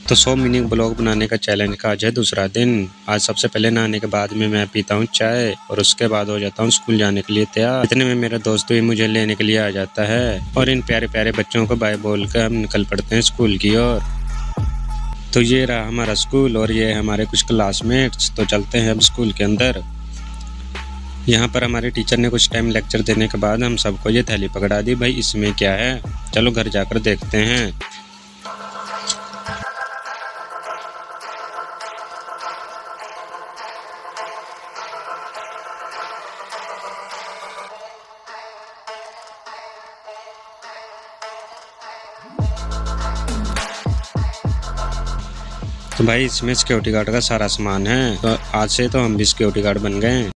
तो 100 mini blog बनाने का चैलेंज का आज है दूसरा दिन। आज सबसे पहले नहाने के बाद में मैं पीता हूँ चाय और उसके बाद हो जाता हूँ स्कूल जाने के लिए तैयार। इतने में मेरा दोस्त भी मुझे लेने के लिए आ जाता है और इन प्यारे प्यारे बच्चों को बाय बोल कर हम निकल पड़ते हैं स्कूल की ओर। तो ये रहा हमारा स्कूल और ये हमारे कुछ क्लासमेट्स। तो चलते हैं अब स्कूल के अंदर। यहाँ पर हमारे टीचर ने कुछ टाइम लेक्चर देने के बाद हम सबको ये थैली पकड़ा दी, भाई इसमें क्या है, चलो घर जाकर देखते हैं। तो भाई इसमें सिक्योरिटी गार्ड का सारा सामान है, तो आज से तो हम भी सिक्योरिटी गार्ड बन गए।